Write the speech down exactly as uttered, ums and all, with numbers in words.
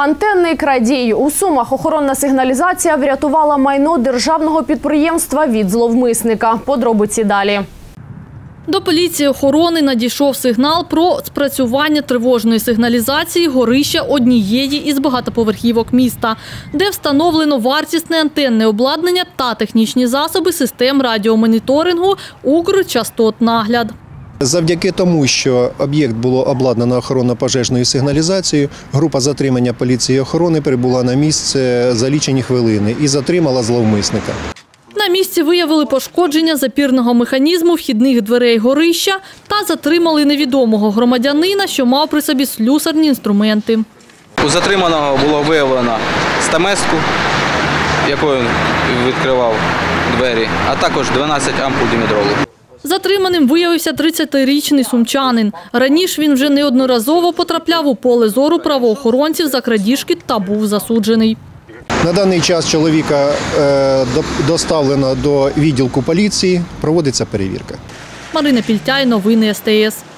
Антенний крадій. У Сумах охоронна сигналізація врятувала майно державного підприємства від зловмисника. Подробиці далі. До поліції охорони надійшов сигнал про спрацювання тривожної сигналізації горища однієї із багатоповерхівок міста, де встановлено вартісне антенне обладнання та технічні засоби систем радіомоніторингу «Укрчастотнагляд». Завдяки тому, що об'єкт було обладнано охоронно-пожежною сигналізацією, група затримання поліції і охорони прибула на місце за лічені хвилини і затримала зловмисника. На місці виявили пошкодження запірного механізму вхідних дверей горища та затримали невідомого громадянина, що мав при собі слюсарні інструменти. У затриманого було виявлено стамеску, якою відкривав двері, а також дванадцять ампул димедролу. Затриманим виявився тридцятирічний сумчанин. Раніше він вже неодноразово потрапляв у поле зору правоохоронців за крадіжки та був засуджений. На даний час чоловіка доставлено до відділку поліції, проводиться перевірка. Марина Пільтяй, новини ес те ес.